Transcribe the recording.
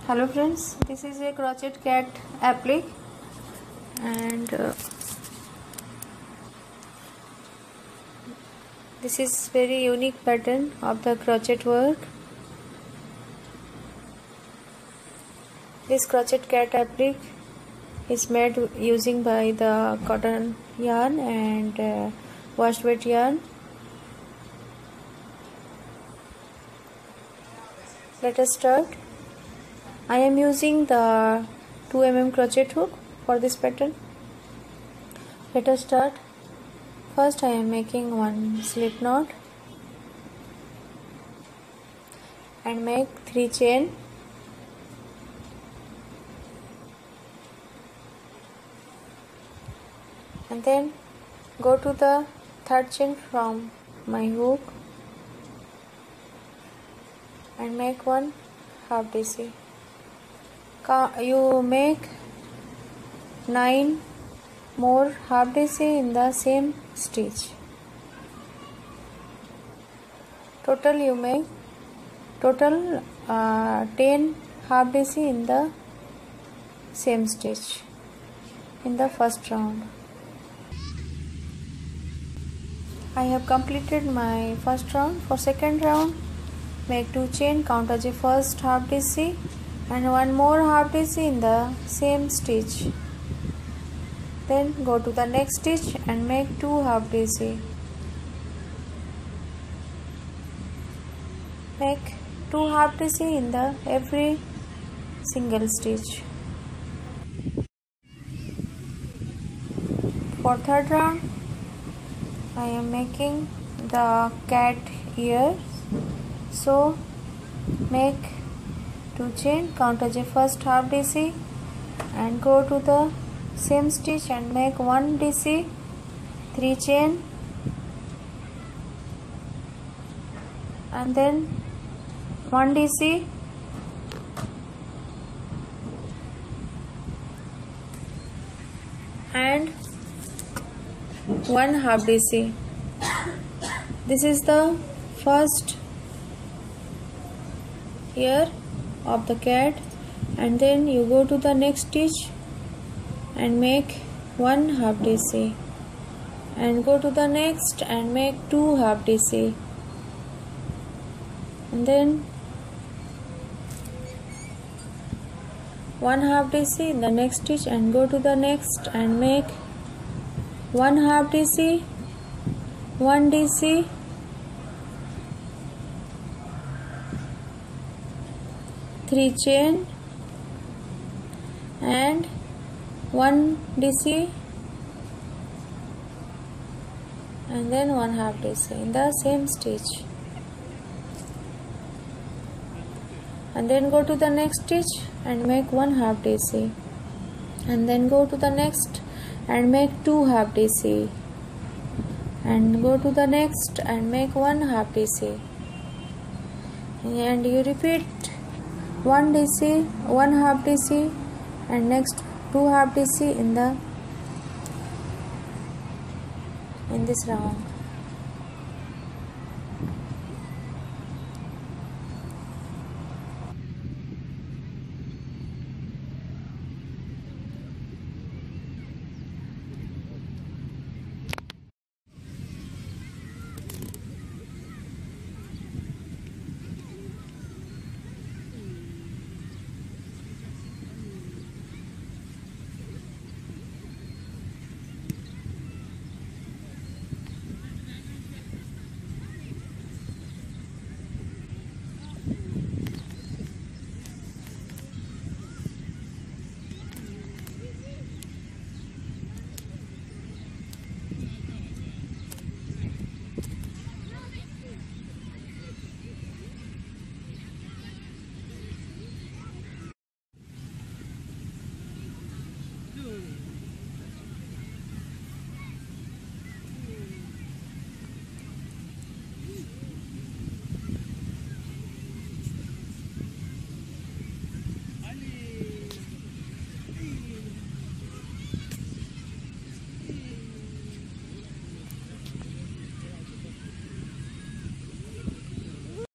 Hello friends, this is a crochet cat applique and this is very unique pattern of the crochet work. This crochet cat applique is made using by the cotton yarn and wash weight yarn. Let us start. I am using the 2 mm crochet hook for this pattern. Let us start. First I am making one slip knot and make 3 chain. And then go to the 3rd chain from my hook and make one half DC. You make 9 more half DC in the same stitch. Total you make 10 half DC in the same stitch in the first round. I have completed my first round. For second round, make 2 chain, count as a first half DC and one more half DC in the same stitch. Then go to the next stitch and make 2 half DC. Make 2 half DC in the every single stitch. For third round, I am making the cat ears. So make 2 chain, count as a first half DC and go to the same stitch and make 1 DC, 3 chain and then 1 DC and 1 half DC. This is the first ear of the cat, and then you go to the next stitch and make 1 half DC and go to the next and make 2 half DC and then 1 half DC in the next stitch and go to the next and make 1 half DC, 1 DC, 3 chain and 1 DC and then 1 half DC in the same stitch, and then go to the next stitch and make 1 half DC and then go to the next and make 2 half DC and go to the next and make 1 half DC and you repeat 1 DC, 1 half DC and next 2 half DC in this round.